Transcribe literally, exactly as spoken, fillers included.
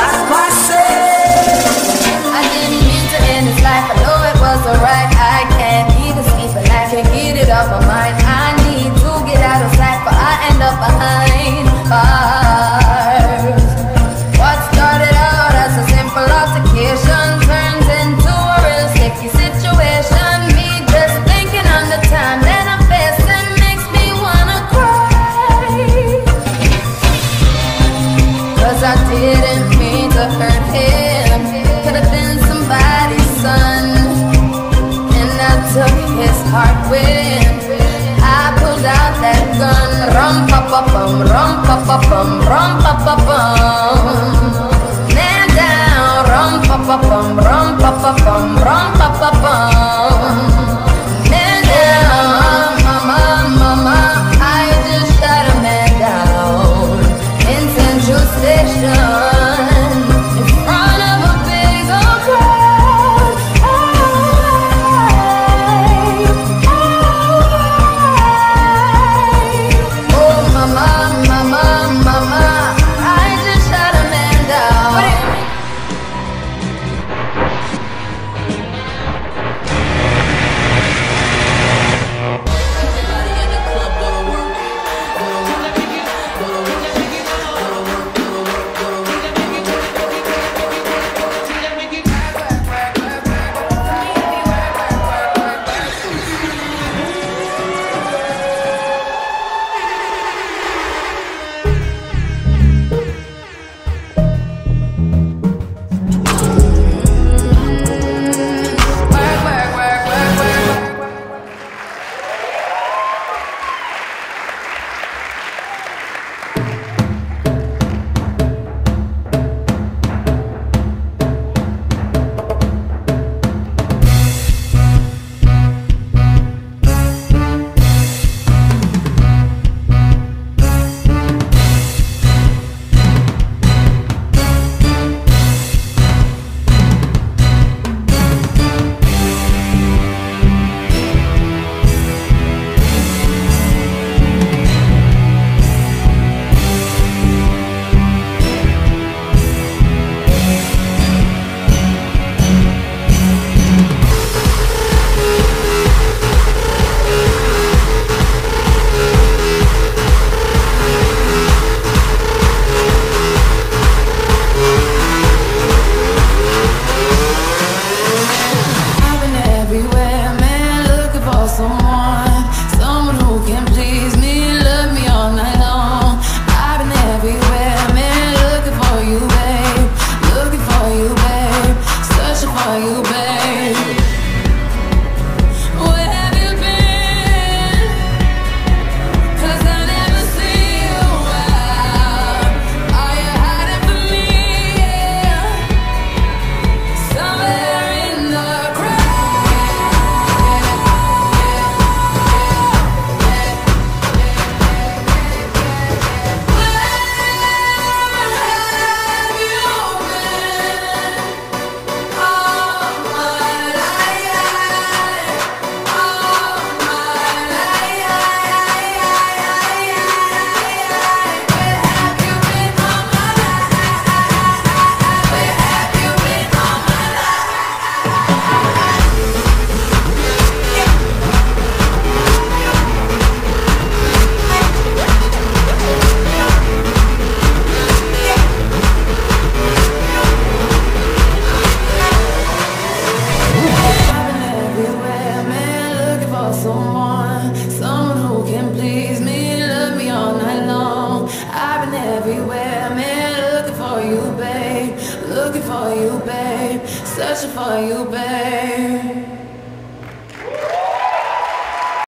ask myself. I didn't mean to end this life, I know it was alright. I can't even sleep and I can't get it off my mind. I need to get out of sight, but I end up behind bars. What started out as a simple altercation turns into a real sticky situation. Me just thinking on the time that I'm facing makes me wanna cry. Cause I didn't mean to hurt him. Could've been somebody's son, and I took his heart with. I pulled out that gun. Rum pa pa bum, rum pa pa bum, rum pa pa bum. Man down, rum pa pa bum, rum pa pa bum, rum pa pa bum. Man down, mama, mama, I just shot a man down in Central Station. Looking for you, babe. Searching for you, babe.